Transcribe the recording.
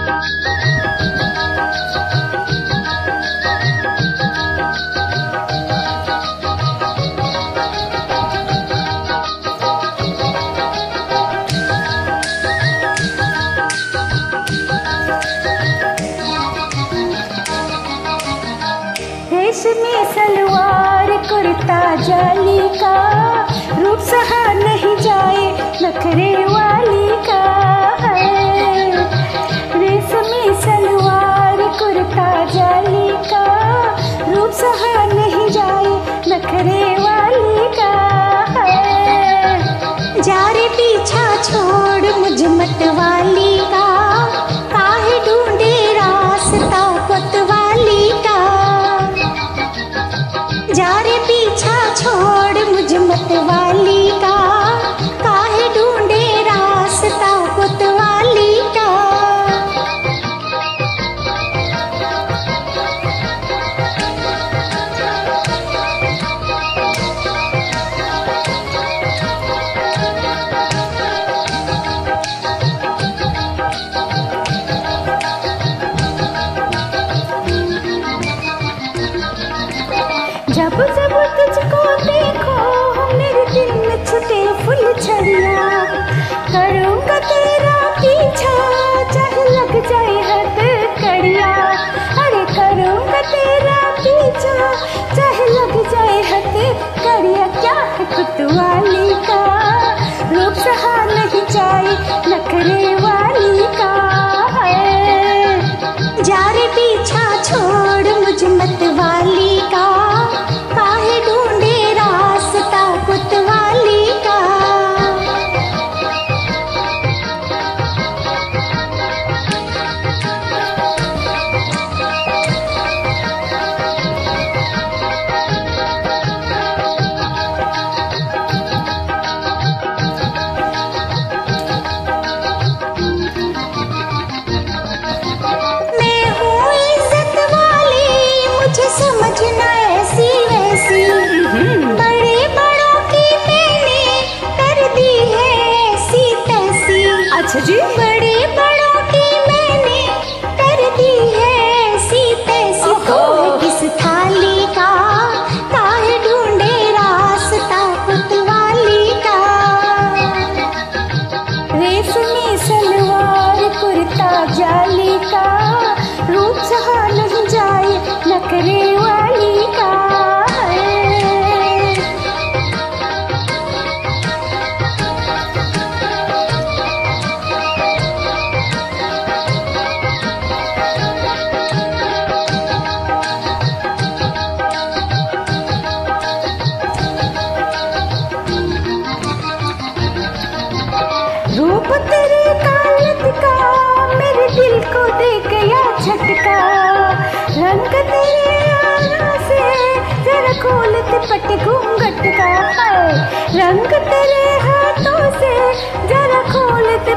रेशमी सलवार कुर्ता जाली का, रूप सहा नहीं जाए नखरे वाली का। रेशमी सलवार कुर्ता जाली का, रूप सहा नहीं जाए नखरे वाली का। जा रे पीछा छोड़ मुझ मतवाली का, काहे ढूंढे रास्ता कोतवाली का। जा रे पीछा छोड़ मुझ मतवाली का, काहे ढूंढे रास्ता कोतवाली का। जब जब तुझको देखो मेरे दिल में छुटे फूल झड़िया। करूँगा तेरा पीछा चाहे लग जाए हथकड़िया। अरे करूँगा तेरा पीछा चाहे लग जाए हथकड़िया। क्या है कुतवाली का, रूप सहा नहीं जाए नखरे वाली का। जा रे पीछा छोड़ मुझ मतवाली का, काहे ढूंढे रास्ता कोतवाली का। मैं हूँ इज्जत वाली, मुझे समझना ऐसी वैसी। बड़े बड़ों की मैंने कर दी है ऐसी तैसी। अच्छा जी। बड़े बड़ों की मैंने कर दी है ऐसी तैसी। तो है किस थाली का, काहे ढूंढे रास्ता कोतवाली का। रेशमी सलवार कुर्ता जाली का, रूप सहा नहीं जाए नखरे वाली का। रूप तेरे कालत का मेरे दिल को दे गया झटका। रंग तेरे आना से जरा खोलते पट घूंघट का। रंग तेरे हाथों से जरा खोलते